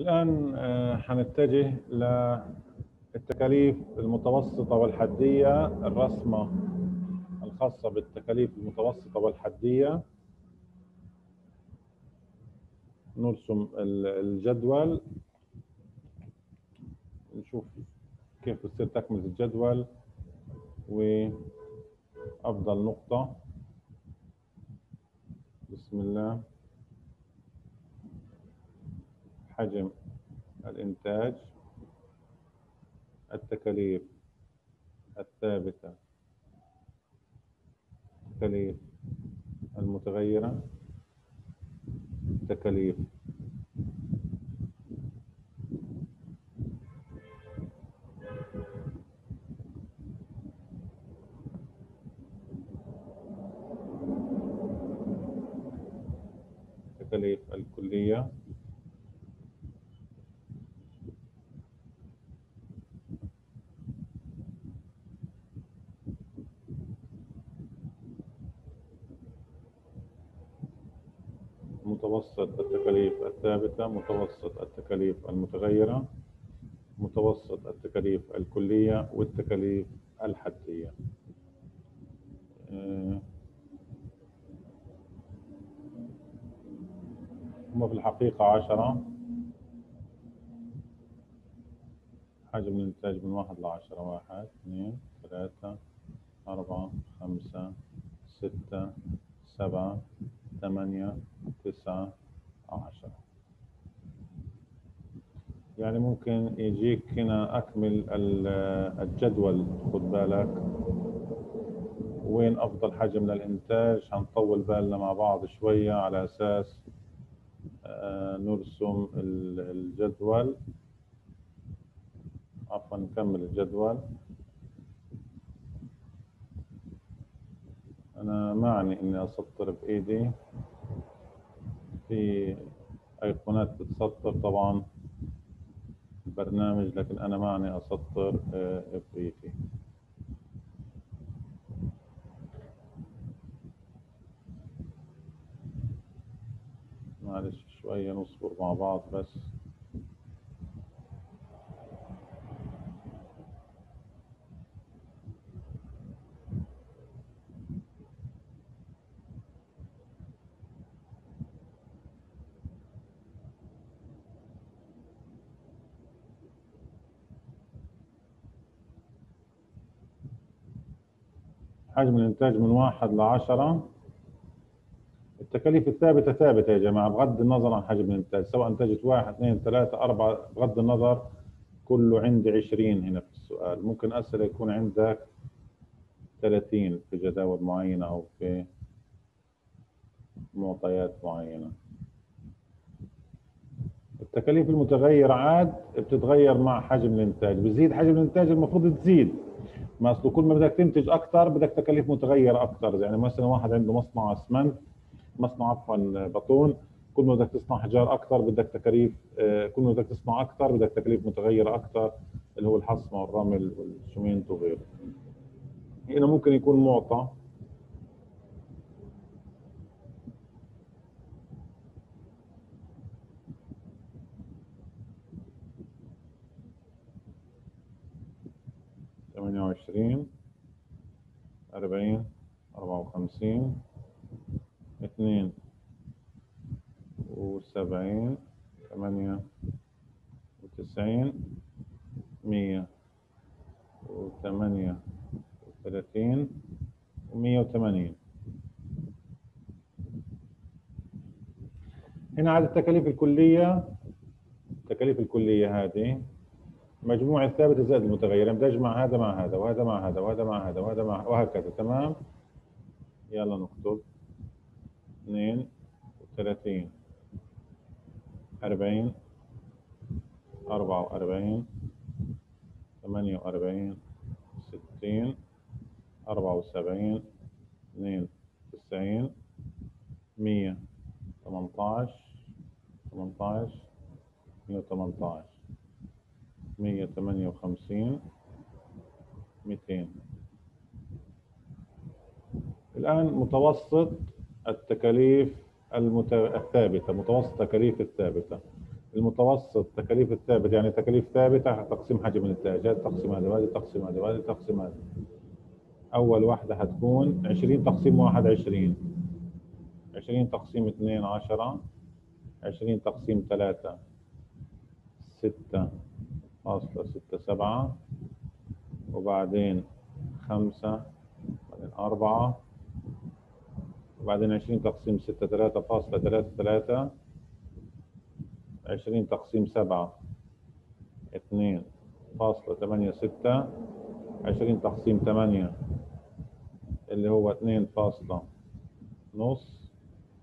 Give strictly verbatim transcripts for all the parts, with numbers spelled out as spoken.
الآن حنتجه للتكاليف المتوسطة والحدية، الرسمة الخاصة بالتكاليف المتوسطة والحدية. نرسم الجدول، نشوف كيف بتصير تكملة الجدول. وأفضل نقطة، بسم الله، حجم الإنتاج، التكاليف الثابتة، التكاليف المتغيرة، التكاليف التكاليف الكلية، متوسط التكاليف الثابتة، متوسط التكاليف المتغيرة، متوسط التكاليف الكلية، والتكاليف الحدية. هم في الحقيقة عشرة. حجم الإنتاج من واحد لعشرة: واحد، اثنين، ثلاثة، أربعة، خمسة، ستة، سبعة، ثمانية، تسعة، عشرة. يعني ممكن يجيك هنا أكمل الجدول، خد بالك وين أفضل حجم للإنتاج. هنطول بالنا مع بعض شوية على أساس نرسم الجدول، عفوا نكمل الجدول. أنا معني إني أسطر بإيدي، في أيقونات بتسطر طبعا البرنامج، لكن أنا معني أسطر بإيدي. معلش شوية نصبر مع بعض بس. حجم الإنتاج من واحد لعشرة. التكاليف الثابتة ثابتة يا جماعة بغض النظر عن حجم الإنتاج، سواء انتجت واحد، اثنين، ثلاثة، أربعة، بغض النظر كله عندي عشرين. هنا في السؤال ممكن أسئلة يكون عندك ثلاثين في جداول معينة أو في معطيات معينة. التكاليف المتغيرة عاد بتتغير مع حجم الإنتاج، بزيد حجم الإنتاج المفروض تزيد، ما أصله كل ما بدك تنتج أكثر بدك تكاليف متغيرة أكثر. يعني مثلا واحد عنده مصنع أسمنت، مصنع عفوا بطون، كل ما بدك تصنع حجار أكثر بدك تكاليف، كل ما بدك تصنع أكثر بدك تكاليف متغيرة أكثر، اللي هو الحصمة والرمل والشمينت وغيره. هنا ممكن يكون معطى ثمانية وعشرين، أربعين، أربعة وخمسين، اثنين وسبعين، ثمانية وتسعين، مية وثمانية وثلاثين، ومية وثمانين. هنا عدد التكاليف الكلية، التكاليف الكلية هذه مجموع الثابت زائد المتغير، يعني بدي اجمع هذا مع هذا وهذا مع هذا وهذا مع هذا وهذا مع وهكذا. تمام، يلا نكتب اثنين وثلاثين، أربعين، أربعة وأربعين، ثمانية وأربعين، ستين، أربعة وسبعين، اثنين وتسعين، مية، ثمانية عشر، ثمانية عشر، مية وثمانية عشر، مية وثمانية وخمسين، مئتين. الآن متوسط التكاليف المت... الثابتة، متوسط التكاليف الثابتة. المتوسط تكاليف الثابت يعني تكاليف ثابتة تقسيم حجم الإنتاج، هذا تقسيم هذا وهذا تقسيم هذا وهذا تقسيم هذا. أول واحدة هتكون عشرين تقسيم واحد عشرين، عشرين تقسيم اثنين عشرة، عشرين تقسيم ثلاثة ستة فاصلة ستة سبعة، وبعدين خمسة، وبعدين أربعة، وبعدين عشرين تقسيم ستة ثلاثة فاصلة ثلاثة ثلاثة، عشرين تقسيم سبعة اثنين فاصلة ثمانية ستة، عشرين تقسيم ثمانية اللي هو اثنين فاصلة نص،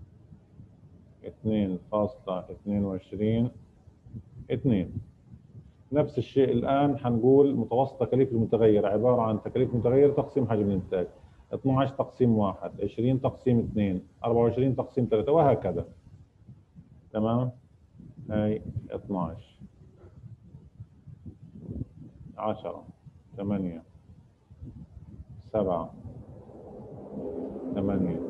اثنين فاصلة اثنين وعشرين اثنين. نفس الشيء الآن حنقول متوسط تكاليف المتغير عبارة عن تكاليف متغير تقسيم حجم الإنتاج، اثناشر تقسيم واحد، عشرين تقسيم اثنين، أربعة وعشرين تقسيم ثلاثة، وهكذا. تمام؟ هاي اثناشر، عشرة، ثمانية، سبعة، ثمانية،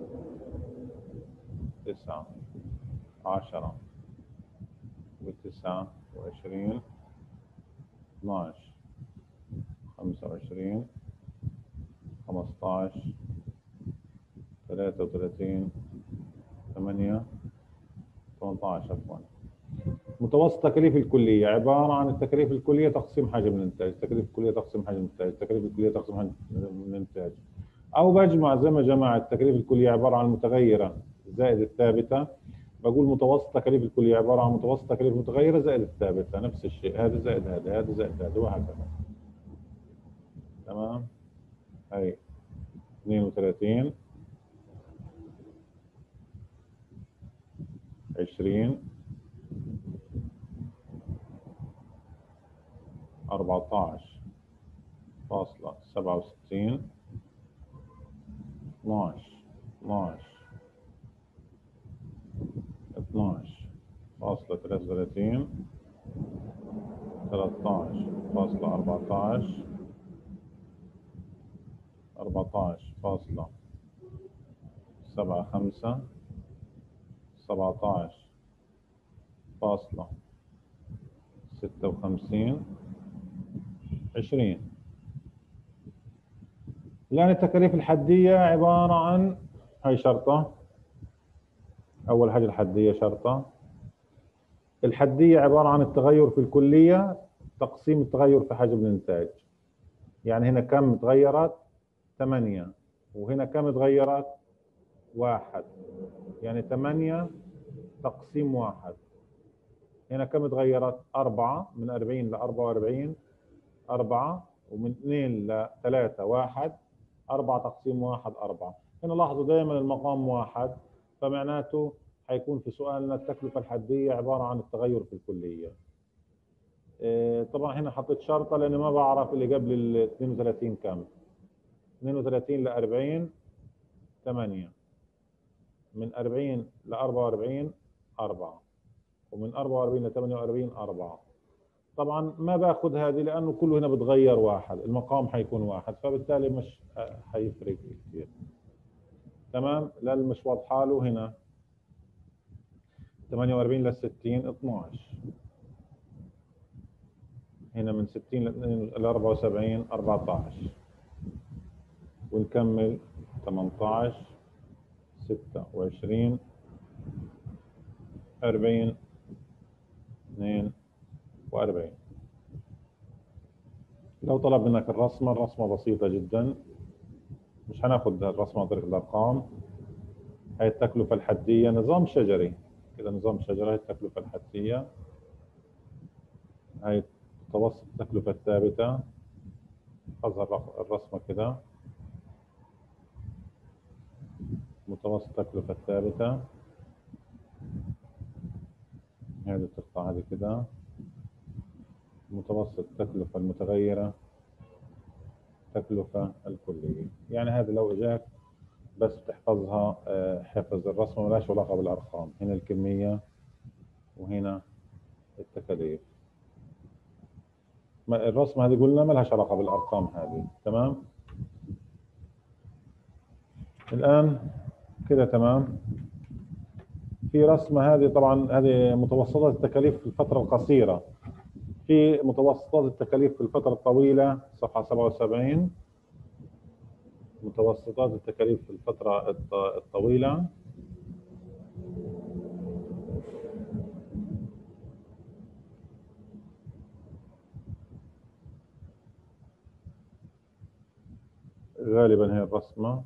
تسعة، عشرة، وتسعة وعشرين، اثناشر، خمسة وعشرين، خمسطعش، ثلاثة وثلاثين، ثمانية، ثمانطعش عفوا. متوسط تكاليف الكلية عبارة عن التكاليف الكلية تقسيم حجم الإنتاج، تكاليف الكلية تقسيم حجم الإنتاج، تكاليف الكلية تقسيم حجم الإنتاج. أو بجمع زي ما جمعت التكاليف الكلية عبارة عن المتغيرة زائد الثابتة، بقول متوسط تكاليف الكلية عبارة عن متوسط تكاليف متغيرة زائد الثابتة، نفس الشيء، هذا زائد هذا، هذا زائد هذا، وهكذا. تمام؟ هي اثنين وثلاثين، عشرين، أربعطعش فاصلة سبعة وستين، اثناشر، اثناشر، اثناشر فاصلة ثلاثة وثلاثين، ثلاثطعش فاصلة أربعطعش، أربعطعش فاصلة سبعة خمسة، سبعطعش فاصلة ستة وخمسين، عشرين. الآن التكاليف الحدية عبارة عن هاي شرطة. أول حاجة الحدية شرطة. الحدية عبارة عن التغير في الكلية تقسيم التغير في حجم الإنتاج. يعني هنا كم تغيرت؟ ثمانية، وهنا كم تغيرت؟ واحد، يعني ثمانية تقسيم واحد. هنا كم تغيرت؟ أربعة، من أربعين ل أربعة وأربعين أربعة، ومن اثنين ل ثلاثة واحد، أربعة تقسيم واحد أربعة. هنا لاحظوا دائما المقام واحد، فمعناته حيكون في سؤالنا التكلفة الحدية عبارة عن التغير في الكلية. إيه طبعا هنا حطيت شرطة لأني ما بعرف اللي قبل ال اثنين وثلاثين كم. اثنين وثلاثين ل أربعين ثمانية، من أربعين ل أربعة وأربعين أربعة، ومن أربعة وأربعين ل ثمانية وأربعين أربعة. طبعا ما باخذ هذه لانه كله هنا بتغير واحد، المقام حيكون واحد، فبالتالي مش حيفرق كثير. تمام؟ لان مش واضحه له هنا ثمانية وأربعين لل ستين اثناشر، هنا من ستين ل أربعة وسبعين أربعطعش، ونكمل ثمانطعش، ستة وعشرين، أربعين، اثنين وأربعين. لو طلب منك الرسمة، الرسمة بسيطة جدا، مش هناخد الرسمة عن طريق الأرقام. هاي التكلفة الحدية نظام شجري كده، نظام شجري. هاي التكلفة الحدية، هاي متوسط التكلفة الثابتة. أظهر الرسمة كده، متوسط التكلفة الثابتة، هذه التقطع هذه كده، متوسط التكلفة المتغيرة، التكلفة الكلية. يعني هذه لو اجاك بس تحفظها حفظ الرسمة، ملاش علاقة بالأرقام. هنا الكمية وهنا التكاليف. الرسمة هذه قلنا ما لهاش علاقة بالأرقام هذه. تمام؟ الآن كده تمام. في رسمة هذه طبعا هذه متوسطات التكاليف في الفترة القصيرة. في متوسطات التكاليف في الفترة الطويلة صفحة سبعة وسبعين. متوسطات التكاليف في الفترة الط- الطويلة. غالبا هي الرسمة.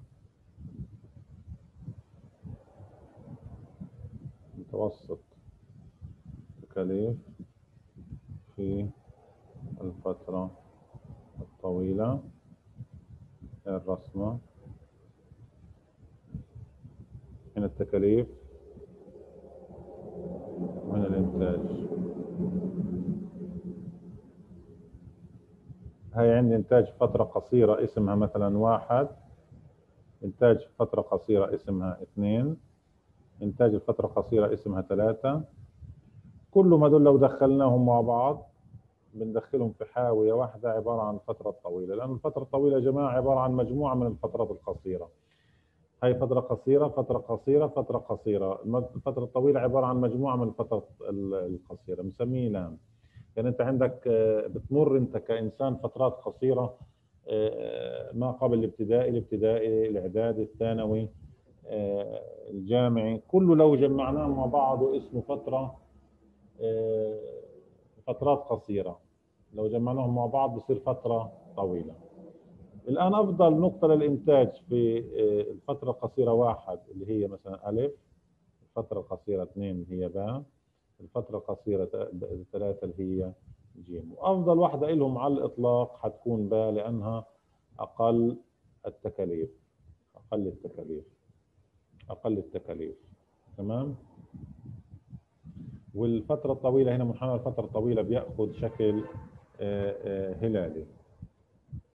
متوسط التكاليف في الفترة الطويلة. هي الرسمة من التكاليف من الإنتاج. هاي عندي إنتاج فترة قصيرة اسمها مثلا واحد. إنتاج فترة قصيرة اسمها اثنين. إنتاج الفترة القصيرة اسمها ثلاثة. كلهم هذول لو دخلناهم مع بعض بندخلهم في حاوية واحدة عبارة عن الفترة الطويلة، لأن الفترة الطويلة يا جماعة عبارة عن مجموعة من الفترات القصيرة. هاي فترة قصيرة فترة قصيرة فترة قصيرة. الفترة الطويلة عبارة عن مجموعة من الفترات القصيرة بنسميه لام. يعني أنت عندك آه، بتمر أنت كإنسان فترات قصيرة، آه، ما قبل الابتدائي الابتدائي الإعدادي الثانوي آه، الجامعي، كله لو جمعناه مع بعضه اسمه فترة آه، فترات قصيرة. لو جمعناهم مع بعض بصير فترة طويلة. الآن أفضل نقطة للإنتاج في آه، الفترة القصيرة واحد اللي هي مثلا ألف. الفترة القصيرة اثنين اللي هي باء. الفترة القصيرة ثلاثة اللي هي جيم. وأفضل واحدة لهم على الإطلاق حتكون باء لأنها أقل التكاليف. أقل التكاليف. أقل التكاليف. تمام. والفترة الطويلة هنا منحنى الفترة الطويلة بيأخذ شكل آه، آه، هلالي.